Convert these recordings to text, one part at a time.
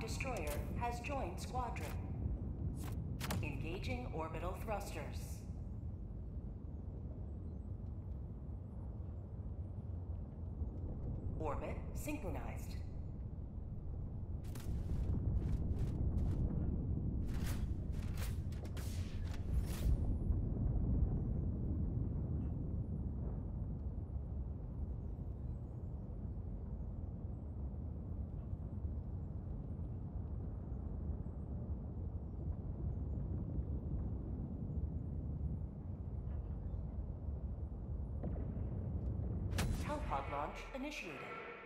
destroyer has joined squadron. Engaging orbital thrusters. Orbit synchronized. Hellpod launch initiated.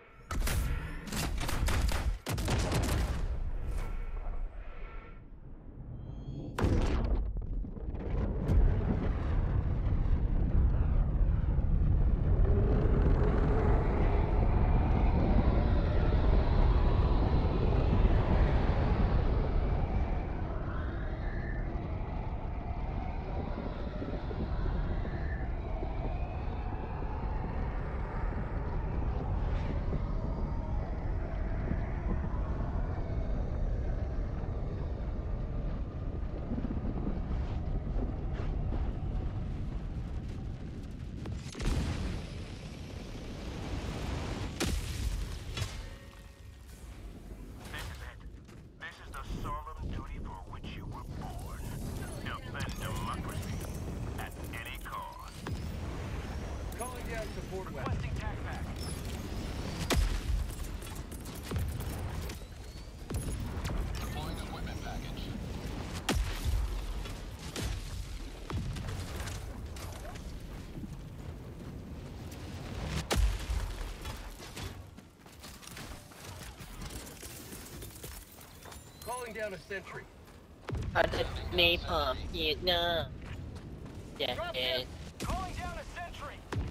Calling down a sentry. Underneath Vietnam. Yeah. Calling down a sentry.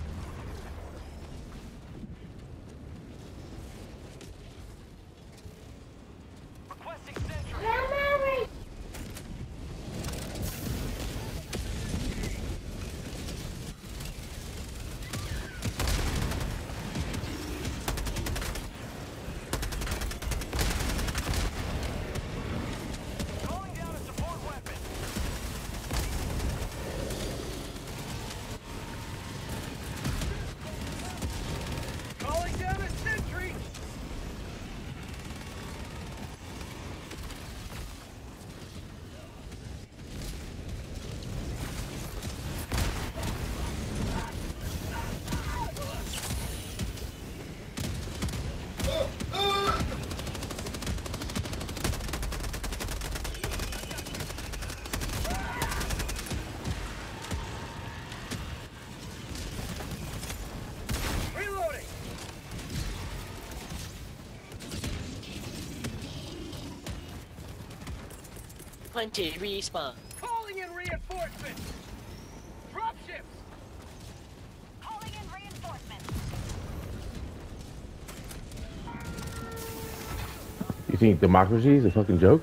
Requesting sentry. Plenty respawn. Calling in reinforcements. Dropships. Calling in reinforcements. You think democracy is a fucking joke?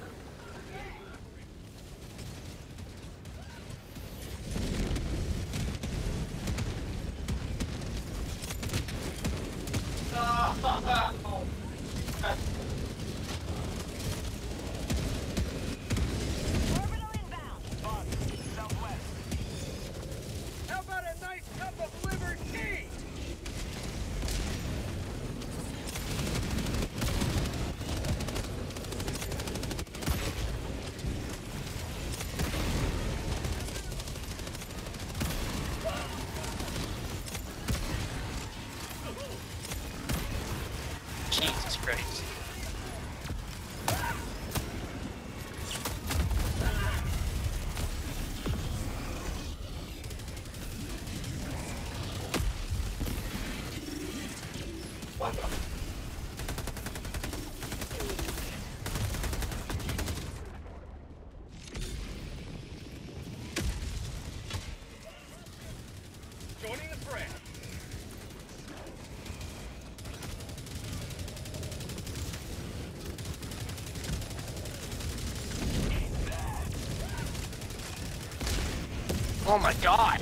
Jesus Christ. Joining the fray. Oh my god!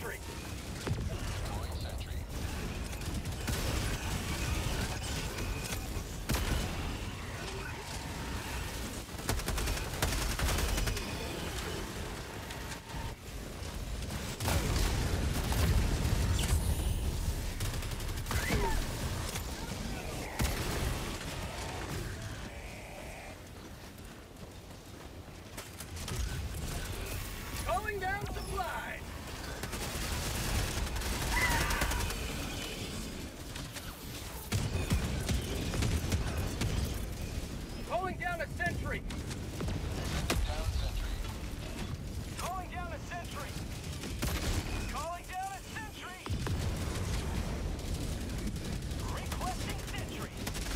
sentry. Calling down supplies. Calling down a sentry. Calling down a sentry. Calling down a sentry. Requesting sentry.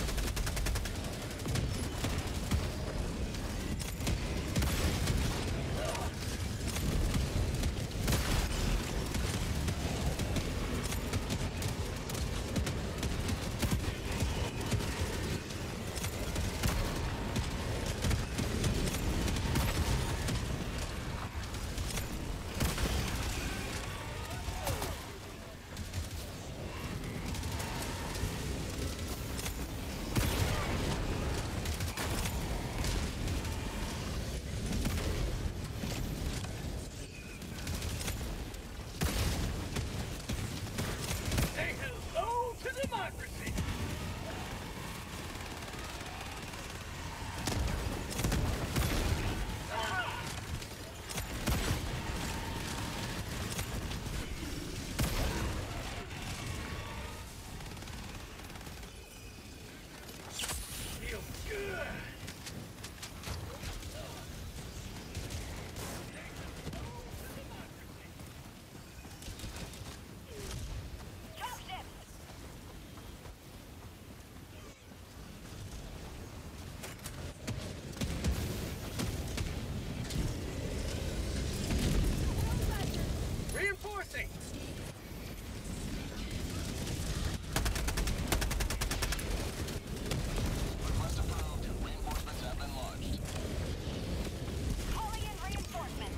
Say hello to democracy. Feels good. Dropship! Reinforcing. Calling in reinforcements.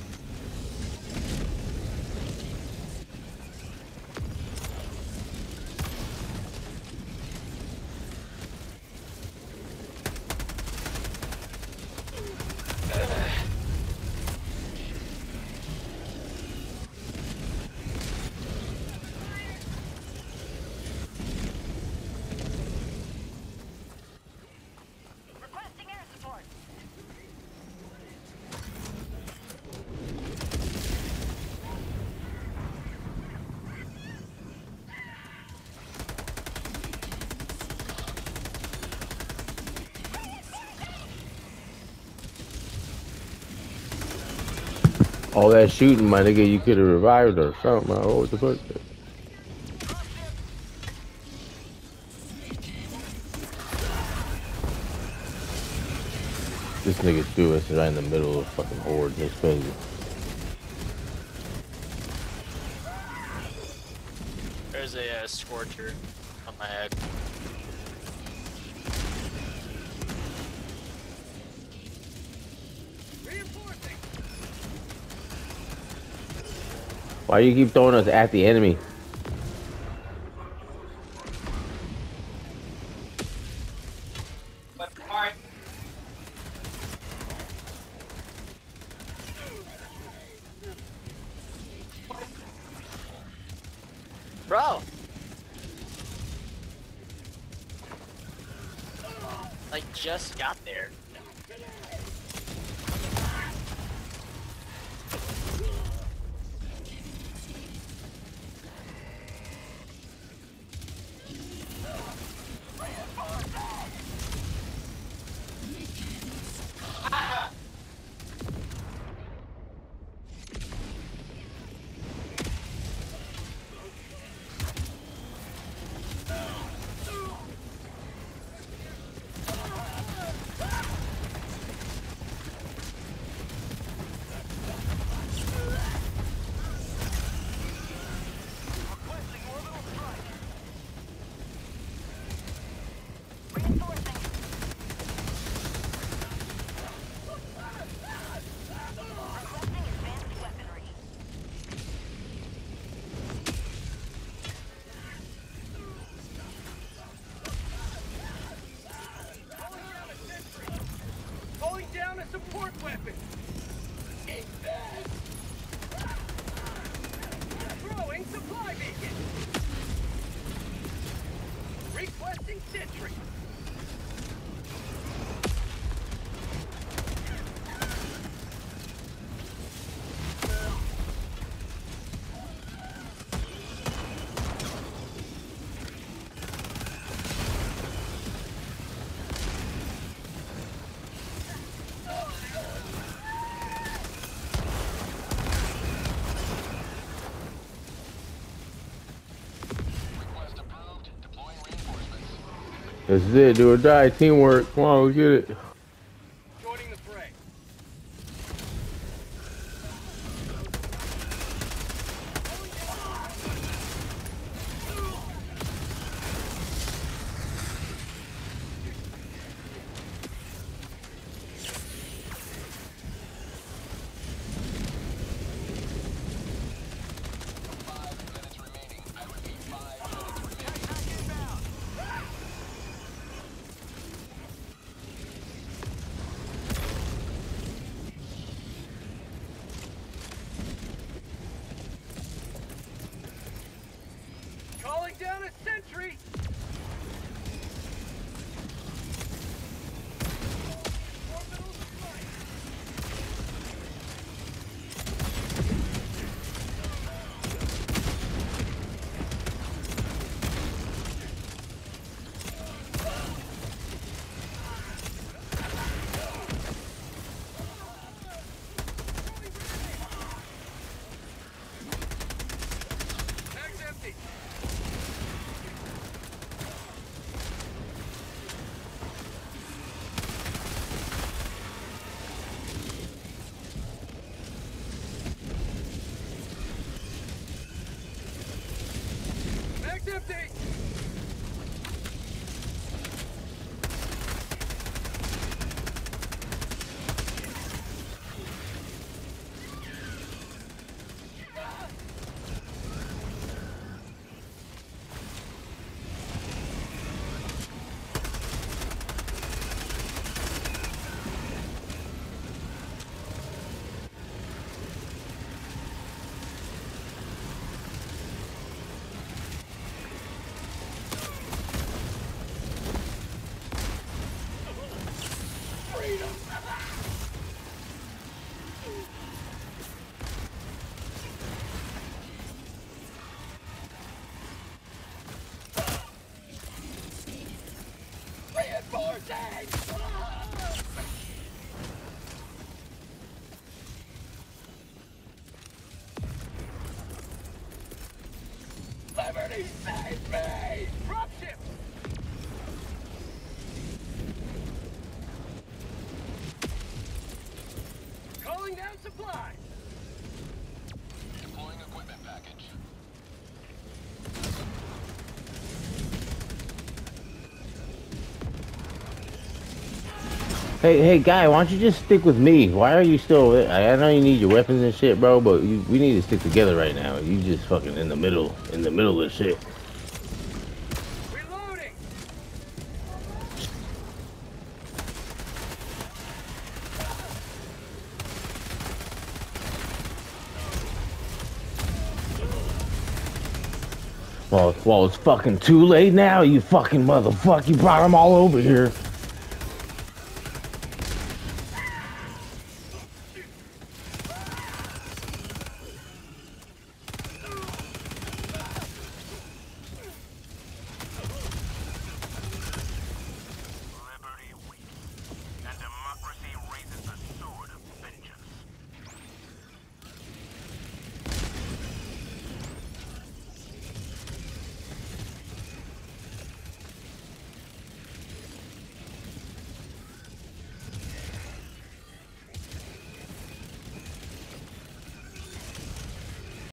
Requesting air support. All that shooting, my nigga, you could have revived or something. Man. What the fuck? This nigga threw us right in the middle of fucking horde. It's crazy. There's a scorcher on my head. Reinforcing. Why you keep throwing us at the enemy? Bro! I just got there. This is it. Do or die. Teamwork. Come on, let's get it. Joining the fray. Calling down a sentry! Orbital strike! Mag's empty! Mag's empty! Liberty save me! Dropship! Calling down supplies! Deploying equipment package. Hey, guy, why don't you just stick with me? Why are you still there? I know you need your weapons and shit, bro, but we need to stick together right now. You just fucking in the middle of shit. Reloading! Well, it's fucking too late now, you fucking motherfucker. You brought them all over here.